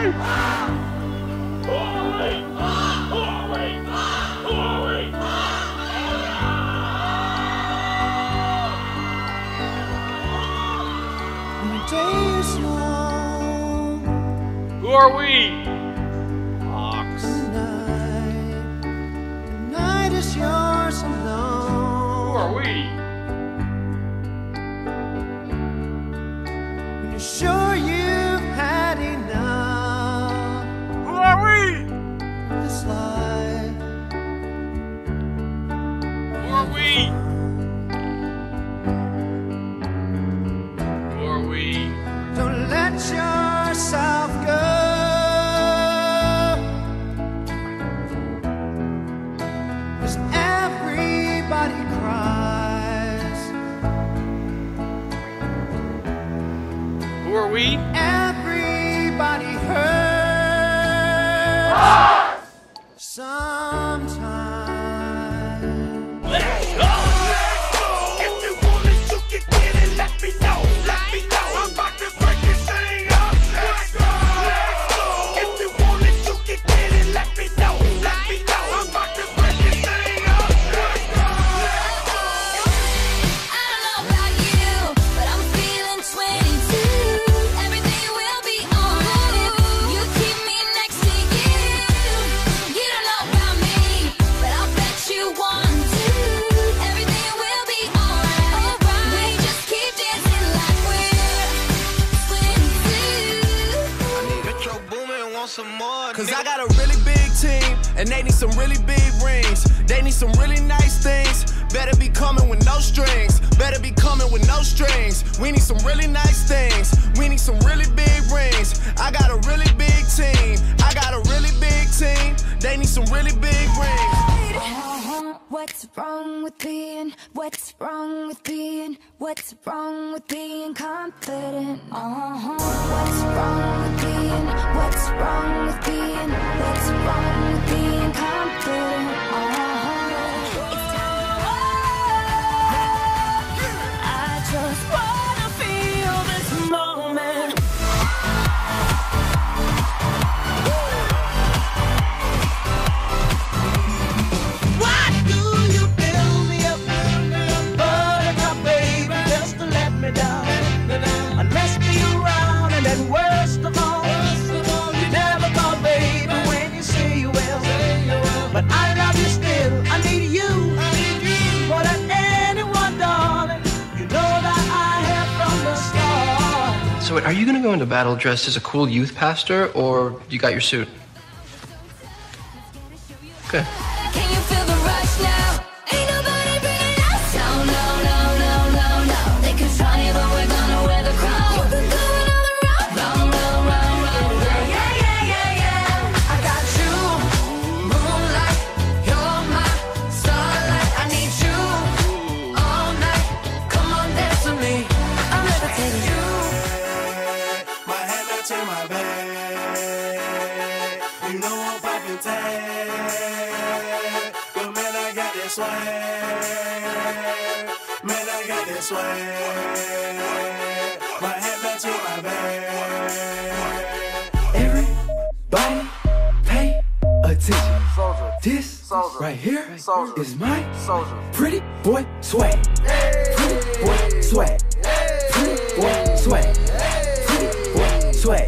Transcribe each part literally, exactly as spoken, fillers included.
Who are we? Ox. Tonight, the night is yours alone. Who are we? When you're sure you've had enough. Who are we? This life. Who are we? Who are we? Don't let yourself go. Cause everybody cries. Who are we? Everybody hurts. Sometimes. Let's go! Let's go! If you want it, you can get it. Let me know. Let me know. I'm about to break this thing up. Let's go! Let's go! If you want it, you can get it. Let me know. Let me know. I'm about to break this thing up. Let's go! Let's go! I don't know about you, but I'm feeling twenty-two. Everything will be alright if you keep me next to you. You don't know about me, but I'll bet you want to. Everything will be alright. We just keep dancing like we're twenty-two. Metro Boomin want some more. Cause I got a really big team, and they need some really big rings. They need some really nice things. Better be coming with no strings. Better be coming with no strings. We need some really nice things. We need some really big rings. I got a really big team. I got a really big team. They need some really big rings. Uh-huh. What's wrong with being, what's wrong with being, what's wrong with being confident? Uh-huh. What's wrong with being, what's wrong with being, what's wrong with being confident? Uh-huh. It's time to I just wanna feel this moment. Why do you build me up, buttercup baby, just to let me down? And mess me around, and then worst of all, you never call baby when you say you will. But I love you still, I need you more than anyone, darling. You know that I have from the start. So wait, are you gonna go into battle dressed as a cool youth pastor, or you got your suit? Okay. Can you feel the rush now? Ain't nobody bringing us down. No, no, no, no, no. They can try, but we're gonna wear the crown. You've been going on the road. Round, round, round, round, round. Yeah, yeah, yeah, yeah. I got you, moonlight, you're my starlight. I need you all night. Come on, dance with me. I'm levitating. You, My head up to my back. You know I'm popping tag. But man, I got that swag. Man, I got that swag. My head up to my back. Everybody pay attention. This right here is my pretty boy swag. Pretty boy swag. Pretty boy swag. Pretty boy swag.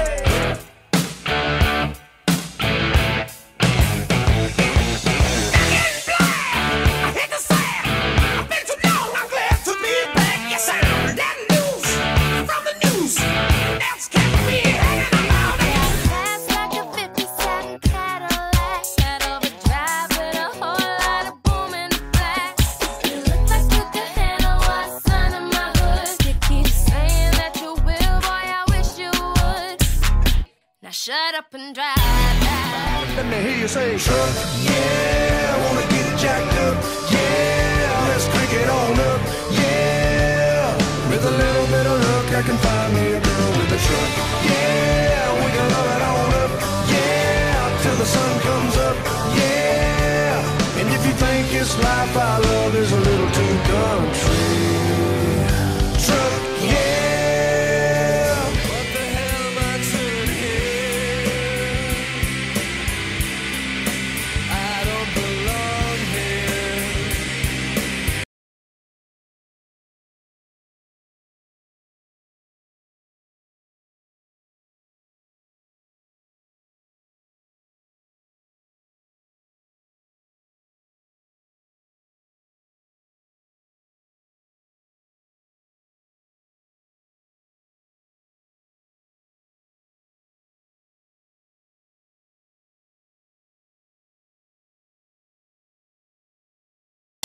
I hit the sand. I've been too long. I'm glad to be back. Yes, I'm that news from the news. That's kept me hanging around. Fast like a fifty-seven Cadillac. Head overdrive with a whole lot of boom in the back. You look like you could handle what's under my hood. You keep saying that you will, boy, I wish you would. Now shut up and drive. Let me hear you say, truck, yeah, I wanna get it jacked up, yeah, let's crank it on up, yeah, with a little bit of luck, I can find me a girl with a truck, yeah, we can love it on up, yeah, till the sun comes up, yeah, and if you think it's life I love is a little too country, truck, yeah, what the hell am I doing here?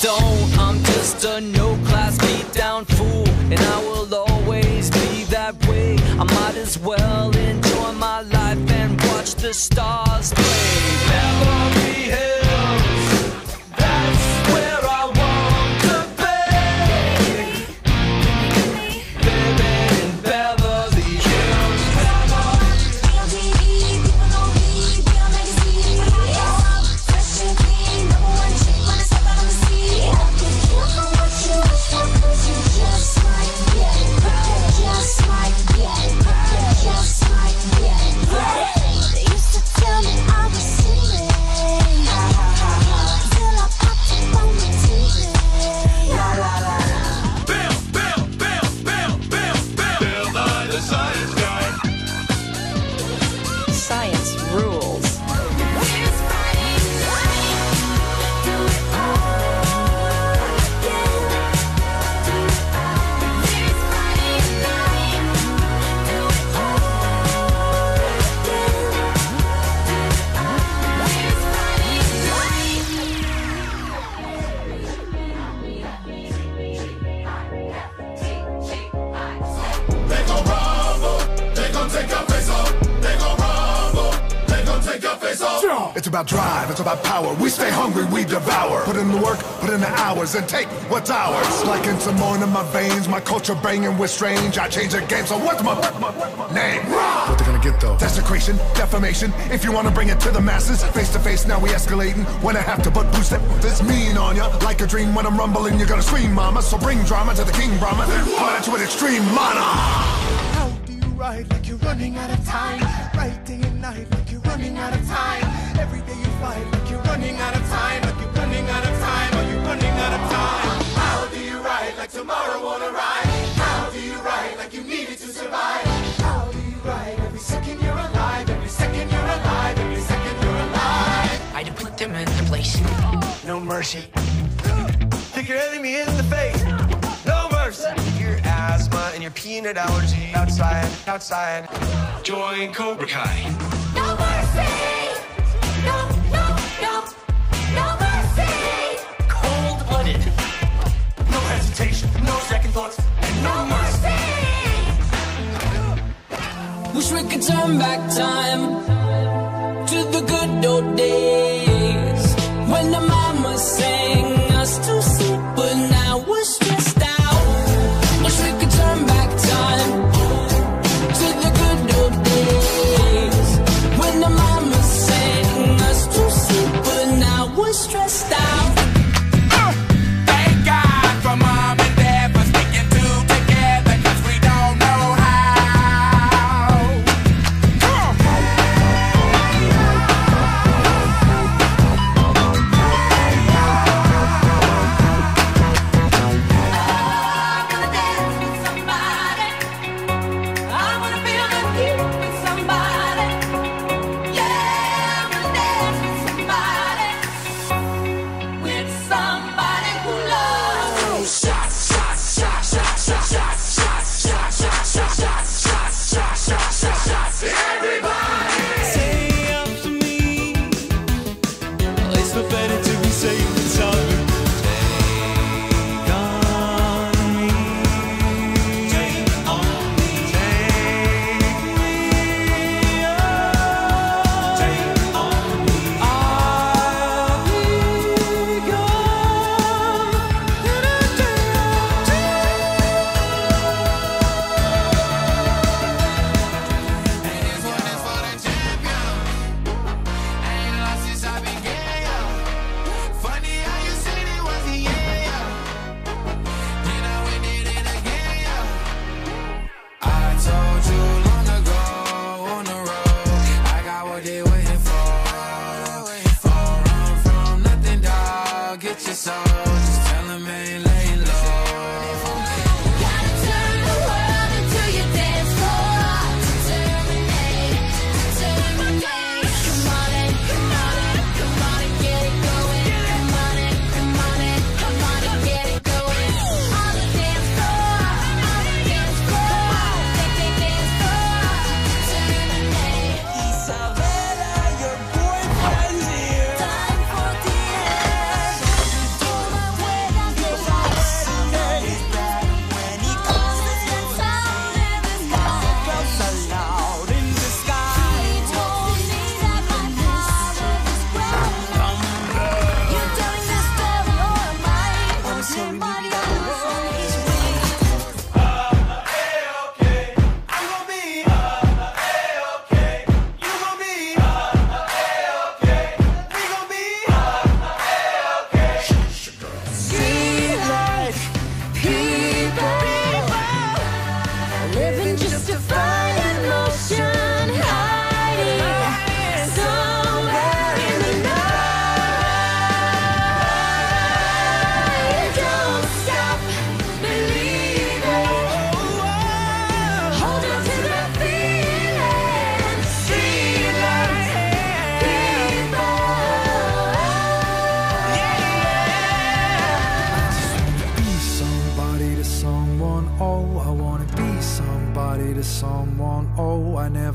don't. I'm just a no-class beat-down fool, and I will always be that way. I might as well enjoy my life and watch the stars play. Beverly Hills, that's where I want to be. Baby in Beverly Hills. They used to tell me I was silly, till I popped up on the T V. Bill, Bill, Bill, Bill, Bill, Bill. Bill Nye the Science Guy. Science rules. It's Friday night, do it all again. It's Friday night, do it all again. It's Friday They gon' rumble, they gon' take your face off. They gon' rumble, they gon' take your face off. It's about drive, it's about power. We stay hungry, we devour. Put in the work, put in the hours, and take what's ours. Like in Seminole in my veins, my culture banging with strange. I change the game, so what's my, my, my name? What they gonna get though? Desecration, defamation. If you wanna bring it to the masses, face to face, now we escalating. When I have to, but boost it, this mean on ya. Like a dream when I'm rumbling, you're gonna scream, mama. So bring drama to the king, Brahma. Coming at you with extreme mana. How do you ride like you're running out of time? Right day and night like you're running out of time. Every day you fight like you're running out of time. Like you're running out of time. Are you running out of time? How do you ride like tomorrow won't arrive? How do you ride like you need it to survive? How do you ride every second you're alive? Every second you're alive. Every second you're alive. I had to put them in their place. No mercy. Kick your enemy in the face. No mercy. Your asthma and your peanut allergy. Outside, outside. Join Cobra Kai. No mercy! No, no, no, no mercy! Cold-blooded. No hesitation. No second thoughts. And no mercy. Wish we could turn back time to the good old days when the mama sang us to sleep, but now we're stressed out. Wish we could turn back time to the good old days when the mama sang us to sleep, but now we're stressed out. Thank God for mom and dad for sticking two together, 'cause we don't know how. Come on.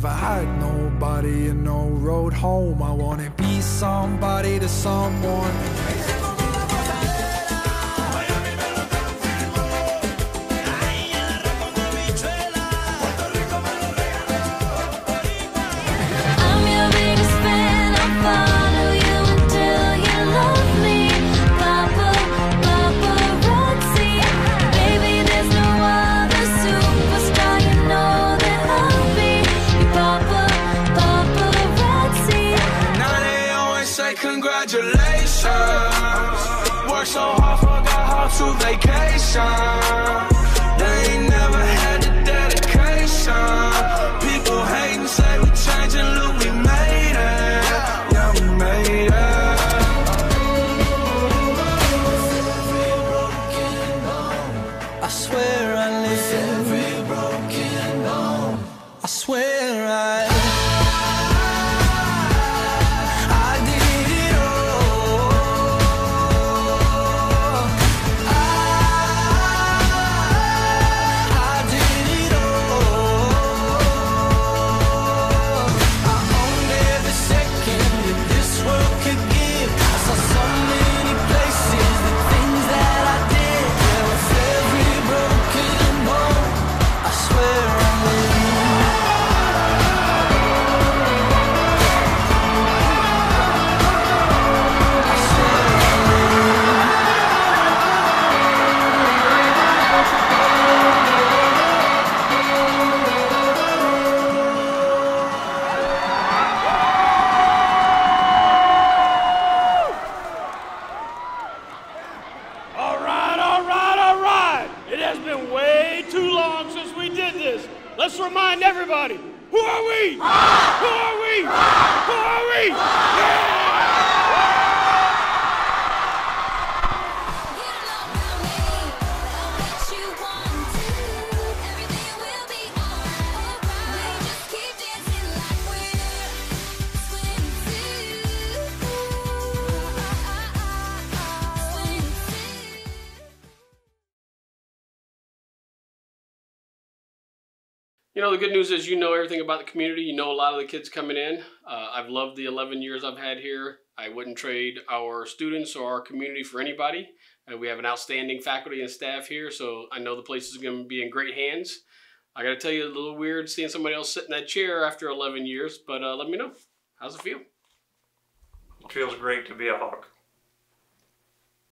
never had nobody and no road home. I wanna be somebody to someone. I'm your biggest fan. I'll follow you until you love me. Papa, paparazzi. Baby, there's no other superstar. You know that I'll be your papa, paparazzi. Now they always say congratulations. Worked so hard, forgot how to vacation. They ain't never had the dedication. People hate and say we changing, look, we made it. Yeah, we made it. I swear I live every broken bone. I swear I I did it all. I I did it all. I owned every second that this world could give. I saw so many places, the things that I did. There was every broken bone. I swear I live. All right, all right, all right. It has been way too long since we did this. Let's remind everybody. Who are we? Who are we? Who are we? Yeah! You don't know about me, but I'll bet you want to. Everything will be alright. We just keep dancing like we're twenty-two. twenty-two. You know, the good news is you know everything about the community. You know a lot of the kids coming in. Uh, I've loved the eleven years I've had here. I wouldn't trade our students or our community for anybody. Uh, we have an outstanding faculty and staff here, so I know the place is going to be in great hands. I got to tell you, a little weird seeing somebody else sit in that chair after eleven years, but uh, let me know. How's it feel? It feels great to be a Hawk.